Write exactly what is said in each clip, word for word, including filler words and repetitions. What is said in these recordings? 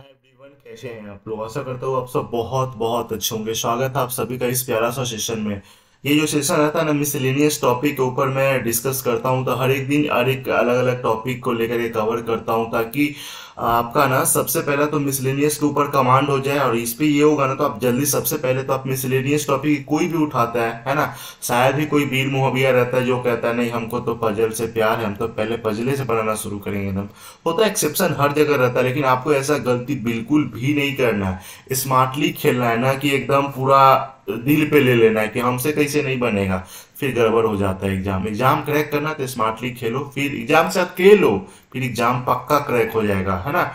Hi everyone, कैसे हैं आप लोग। आशा करता हूँ आप सब बहुत बहुत अच्छे होंगे। स्वागत है आप सभी का इस प्यारा सा सेशन में। ये जो सेशन रहता है ना, मिसलेनियस टॉपिक के ऊपर मैं डिस्कस करता हूँ। तो हर एक दिन हर एक अलग अलग टॉपिक को लेकर के कवर करता हूँ, ताकि आपका ना सबसे पहले तो मिसलेनियस के ऊपर कमांड हो जाए। और इस पे ये होगा ना, तो आप जल्दी सबसे पहले तो आप मिसलेनियस टॉपिक कोई भी उठाता है है ना। शायद ही कोई वीर मुहैया रहता है जो कहता है नहीं हमको तो पजल से प्यार है, हम तो पहले पजले से बनाना शुरू करेंगे एकदम। होता है, एक्सेप्शन हर जगह रहता है, लेकिन आपको ऐसा गलती बिल्कुल भी नहीं करना है। स्मार्टली खेलना है ना, कि एकदम पूरा दिल पे ले लेना है कि हमसे कैसे नहीं बनेगा। फिर गड़बड़ हो जाता है। एग्जाम एग्जाम क्रैक करना तो स्मार्टली खेलो, फिर एग्जाम से आप खेलो, फिर एग्जाम पक्का क्रैक हो जाएगा, है ना।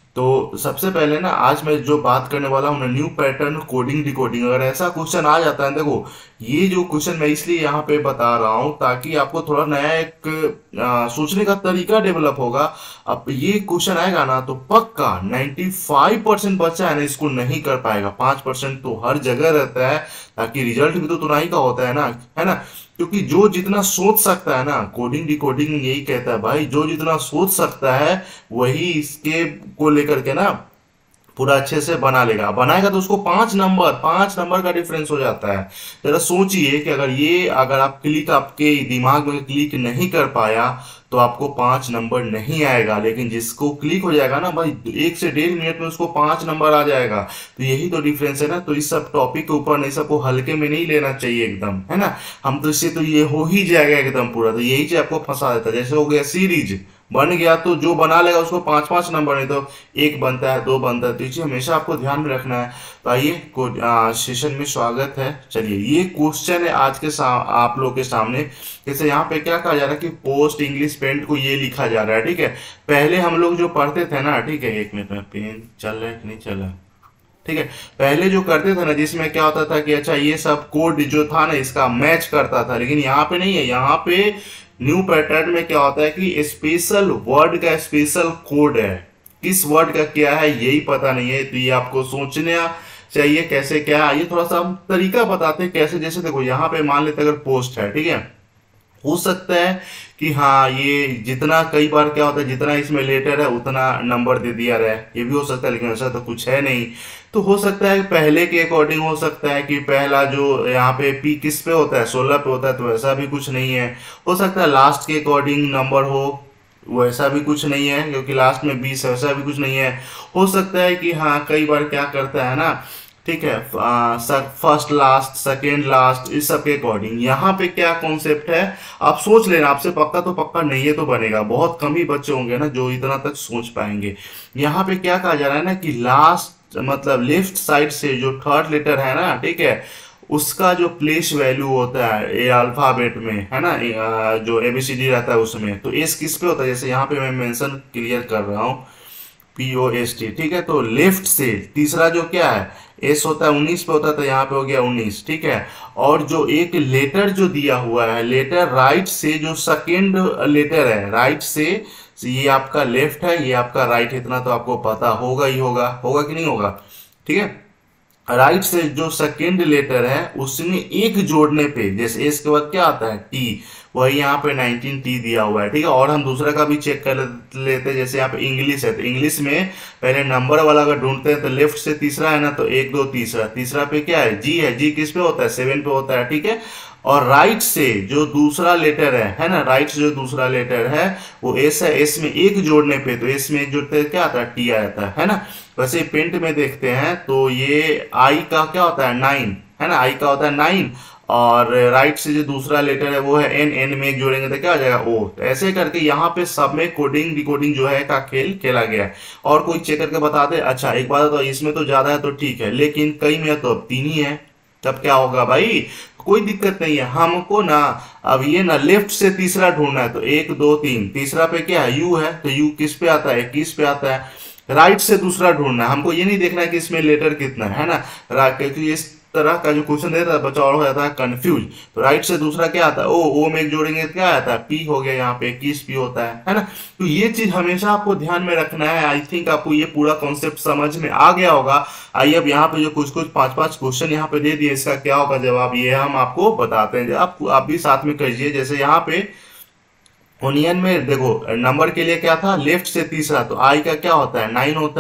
तो सबसे पहले ना, आज मैं जो बात करने वाला हूँ ना, न्यू पैटर्न कोडिंग डिकोडिंग। अगर ऐसा क्वेश्चन आ जाता है, देखो ये जो क्वेश्चन मैं इसलिए यहाँ पे बता रहा हूँ ताकि आपको थोड़ा नया एक आ, सोचने का तरीका डेवलप होगा। अब ये क्वेश्चन आएगा ना, तो पक्का नाइन्टी फाइव परसेंट बच्चा है ना इसको नहीं कर पाएगा। पाँच परसेंट तो हर जगह रहता है, ताकि रिजल्ट भी तो तुनाई का होता है ना, है ना। क्योंकि जो जितना सोच सकता है ना, कोडिंग डिकोडिंग यही कहता है भाई, जो जितना सोच सकता है वही इसके को लेकर के ना पूरा अच्छे से बना लेगा। बनाएगा तो उसको पांच नंबर पांच नंबर का डिफरेंस हो जाता है। जरा सोचिए कि अगर ये अगर आप क्लिक आपके दिमाग में क्लिक नहीं कर पाया तो आपको पांच नंबर नहीं आएगा, लेकिन जिसको क्लिक हो जाएगा ना भाई, एक से डेढ़ मिनट में उसको पांच नंबर आ जाएगा। तो यही तो डिफरेंस है ना। तो इस सब टॉपिक के ऊपर नहीं, सबको हल्के में नहीं लेना चाहिए एकदम, है ना। हम तो इससे तो ये हो ही जाएगा एकदम पूरा। तो यही चीज आपको फंसा देता है। जैसे हो गया सीरीज बन गया, तो जो बना लेगा उसको पांच पांच नंबर, नहीं तो एक बनता है, दो बनता है। तो ये चीज हमेशा आपको ध्यान में रखना है। तो आइए, सेशन में स्वागत है। चलिए, ये क्वेश्चन है आज के सा, आप लोग के सामने। जैसे यहाँ पे क्या कहा जा रहा है कि पोस्ट इंग्लिश पेंट को ये लिखा जा रहा है, ठीक है। पहले हम लोग जो पढ़ते थे ना, ठीक है, एक मिनट में पेन चल रहा है कि नहीं चल रहा है, ठीक है। पहले जो करते थे ना, जिसमें क्या होता था कि अच्छा ये सब कोड जो था ना इसका मैच करता था, लेकिन यहाँ पे नहीं है। यहाँ पे न्यू पैटर्न में क्या होता है कि स्पेशल वर्ड का स्पेशल कोड है। किस वर्ड का क्या है यही पता नहीं है, तो ये आपको सोचना चाहिए कैसे क्या है। ये थोड़ा सा हम तरीका बताते हैं कैसे। जैसे देखो, यहाँ पे मान लेते अगर पोस्ट है, ठीक है, हो सकता है कि हाँ ये जितना, कई बार क्या होता है जितना इसमें लेटर है उतना नंबर दे दिया रहा है, ये भी हो सकता है, लेकिन ऐसा तो कुछ है नहीं। तो हो सकता है पहले के अकॉर्डिंग हो सकता है कि पहला जो यहाँ पे पी किस पे होता है, सोलह पे होता है, तो ऐसा भी कुछ नहीं है। हो सकता है लास्ट के अकॉर्डिंग नंबर हो, वैसा भी कुछ नहीं है, क्योंकि लास्ट में बीस है, वैसा भी कुछ नहीं है। हो सकता है कि हाँ कई बार क्या करता है ना, ठीक है, फर्स्ट लास्ट सेकेंड लास्ट इस सब के अकॉर्डिंग। यहाँ पे क्या कॉन्सेप्ट है आप सोच लेना। आपसे पक्का तो पक्का नहीं है तो बनेगा। बहुत कम ही बच्चे होंगे ना जो इतना तक सोच पाएंगे। यहाँ पे क्या कहा जा रहा है ना कि लास्ट मतलब लेफ्ट साइड से जो थर्ड लेटर है ना, ठीक है, उसका जो प्लेस वैल्यू होता है ए अल्फाबेट में, है ना, ए, आ, जो एबीसीडी रहता है उसमें, तो एस किस पे होता है। जैसे यहाँ पे मैं मेंशन क्लियर कर रहा हूँ, पी ओ एस टी, ठीक है। तो लेफ्ट से तीसरा जो क्या है एस होता है, उन्नीस पे होता है, तो यहाँ पे हो गया उन्नीस, ठीक है। और जो एक लेटर जो दिया हुआ है, लेटर राइट से जो सेकेंड लेटर है राइट से, ये आपका लेफ्ट है, ये आपका राइट है। इतना तो आपको पता होगा ही होगा, होगा कि नहीं होगा, ठीक है। राइट से जो सेकेंड लेटर है उसमें एक जोड़ने पे, जैसे एस के बाद क्या आता है टी, वही यहाँ पे नाइनटीन टी दिया हुआ है, ठीक है। और हम दूसरा का भी चेक कर लेते हैं। जैसे यहाँ पे इंग्लिश है, तो इंग्लिश में पहले नंबर वाला अगर ढूंढते हैं तो लेफ्ट से तीसरा है ना, तो एक दो तीसरा, तीसरा पे क्या है जी है, जी किस पे होता है सेवन पे होता है, ठीक है। और राइट से जो दूसरा लेटर है है ना, राइट से जो दूसरा लेटर है वो एस है, एस में एक जोड़ने पे, तो एस में एक जोड़ते हैं क्या आता है टी आ जाता है, है ना। वैसे पेंट में देखते हैं तो ये आई का क्या होता है नाइन, है ना, आई का होता है नाइन। और राइट से जो दूसरा लेटर है वो है एन, एन में एक जोड़ेंगे तो क्या आ जाएगा ओ। तो ऐसे करके यहाँ पे सब में कोडिंग डिकोडिंग जो है का खेल खेला गया है। और कोई चेक करके बता दे, अच्छा एक बात तो इसमें तो ज्यादा है तो ठीक है, लेकिन कई में तो अब तीन ही है, तब क्या होगा भाई, कोई दिक्कत नहीं है हमको ना। अब ये ना लेफ्ट से तीसरा ढूंढना है, तो एक दो तीन, तीसरा पे क्या है यू है, तो यू किस पे आता है इक्कीस पे आता है। राइट से दूसरा ढूंढना है, हमको ये नहीं देखना है कि इसमें लेटर कितना है ना, क्योंकि इस तरह का जो क्वेश्चन देता है बच्चा और हो जाता है कंफ्यूज। तो राइट से दूसरा क्या आता है ओ, ओ में एक जोड़ेंगे तो क्या आता है पी हो गया, यहाँ पे इक्कीस पी होता है, है ना। तो ये चीज हमेशा आपको ध्यान में रखना है। आई थिंक आपको ये पूरा कॉन्सेप्ट समझ में आ गया होगा। आइए अब यहाँ पे जो कुछ कुछ पांच पांच क्वेश्चन यहाँ पे दे दिए, इसका क्या होगा जवाब ये हम आपको बताते हैं। आप आप भी साथ में कीजिए। जैसे यहाँ पे ओनियन में देखो नंबर के लिए क्या था लेफ्ट से तीसरा, तो आई का क्या होता है नाइन होता है,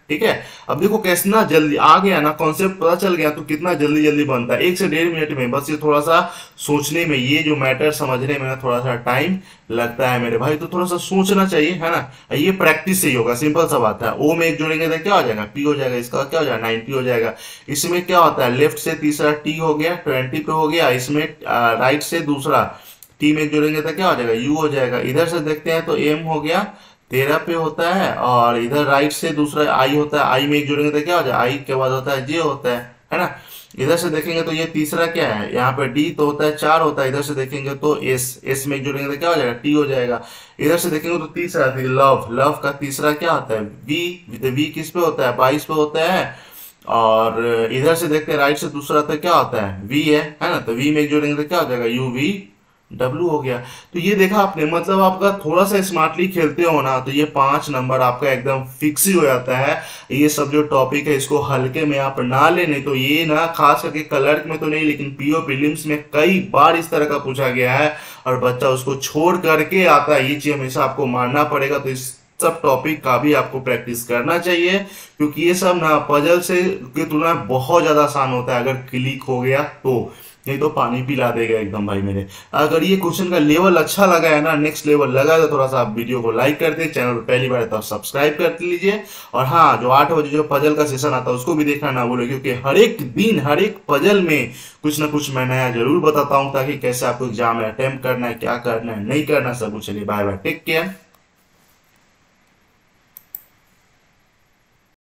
ठीक है। अब देखो कितना जल्दी आ गया ना, कॉन्सेप्ट पता चल गया तो कितना जल्दी जल्दी बनता है, एक से डेढ़ मिनट में। बस ये थोड़ा सा सोचने में, ये जो मैटर समझने में ना थोड़ा सा टाइम लगता है मेरे भाई, तो थोड़ा सा सोचना चाहिए, है ना। ये प्रैक्टिस से ही होगा, सिंपल सा बात है। ओ में एक जोड़ेंगे तो क्या हो जाएगा, पी हो जाएगा, इसका क्या हो जाएगा, नाइनटी हो जाएगा। इसमें क्या होता है, लेफ्ट से तीसरा टी हो गया, ट्वेंटी पे हो गया। इसमें राइट से दूसरा टी में जोड़ेंगे तो क्या हो जाएगा, यू हो जाएगा। इधर से देखते हैं तो एम हो गया, तेरह पे होता है। और इधर राइट से दूसरा आई होता है, आई में एक जोड़ेंगे तो क्या हो जाएगा, आई के बाद होता है जे होता है है ना। इधर से देखेंगे तो ये तीसरा क्या है, यहाँ पे डी तो होता है, चार होता है। इधर से देखेंगे तो एस, एस में एक जोड़ेंगे तो क्या हो जाएगा, टी हो जाएगा। इधर से देखेंगे तो तीसरा लव, लव का तीसरा क्या होता है, वी, वी किस पे होता है, बाईस पे होता है। और इधर से देखते हैं राइट से दूसरा तो क्या होता है, वी है है ना। तो वी में एक जोड़ेंगे तो क्या हो जाएगा, यू वी डब्लू हो गया। तो ये देखा आपने, मतलब आपका थोड़ा सा स्मार्टली खेलते हो ना तो ये पांच नंबर आपका एकदम फिक्स ही हो जाता है। ये सब जो टॉपिक है इसको हल्के में आप ना ले, नहीं तो ये ना खास करके क्लर्क में तो नहीं लेकिन पीओ प्रीलिम्स में कई बार इस तरह का पूछा गया है और बच्चा उसको छोड़ करके आता है। ये चीज हमेशा आपको मानना पड़ेगा। तो इस सब टॉपिक का भी आपको प्रैक्टिस करना चाहिए, क्योंकि ये सब ना पजल से की तुलना में बहुत ज्यादा आसान होता है अगर क्लिक हो गया तो, नहीं तो पानी पिला देगा एकदम भाई मेरे। अगर ये क्वेश्चन का लेवल अच्छा लगा है ना, नेक्स्ट लेवल लगा है, तो थोड़ा सा आप वीडियो को लाइक कर दे, चैनल पर पहली बार है तो सब्सक्राइब कर लीजिए। और हाँ, जो आठ बजे जो पजल का सेशन आता है उसको भी देखना ना भूलो, क्योंकि हर एक दिन हर एक पजल में कुछ ना कुछ मैं नया जरूर बताता हूँ, ताकि कैसे आपको एग्जाम में अटेम्प्ट करना है, क्या करना है, नहीं करना, सब कुछ। चलिए बाय बाय, टेक केयर।